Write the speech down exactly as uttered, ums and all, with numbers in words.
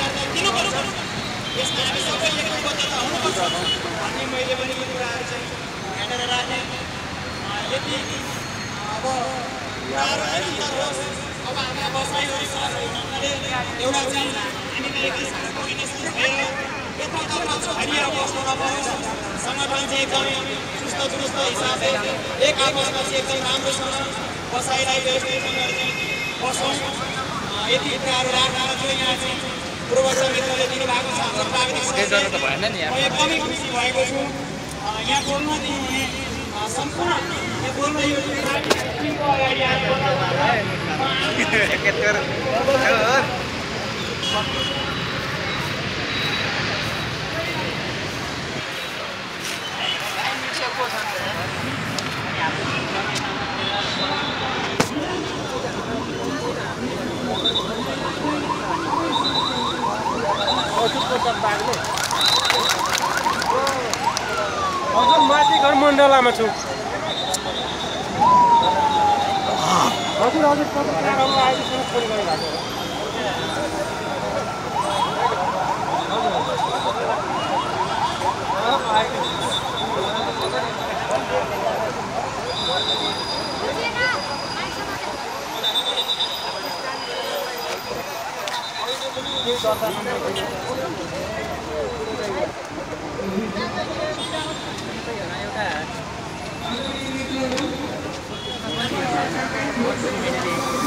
दर्ता दिनुपर्छ यसमा हामी सबैले एकबद्धता हुनुपर्छ भन्ने मैले पनि यो कुराहरू चाहिँ हेरेर राखेँ यति अब कुराहरू निरन्तर होस् अब हाम्रा बसाइहरू सरहरू हुनाले एउटा चाहिँ हामीलाई एकैसँग कोर्डिनेसन भएर एकतातर्फ छरिएर बस्नु नपरोस् सङ्गठन चाहिँ एकदमै सुस्त दुरुस्त हिसाबले एक आपसमा चाहिँ एकदम राम्रोसँग बसाइलाई व्यवस्थित गरेर चाहिँ बसौँ यति कुराहरू राखेर चाहिँ यहाँ चाहिँ पूर्वज मित्रले दिनुभएको छ हाम्रो प्राविधिक म एकदमै खुसी भएको छु यहाँ बोल्न दिनुहुने सम्पूर्ण यहाँ बोल्न यो टिमको अगाडि आएर हजुर माथि घर मण्डलामा छु हजुर हजुर तपाईहरु आइसक्नु फोन गर्नु भएको एउटा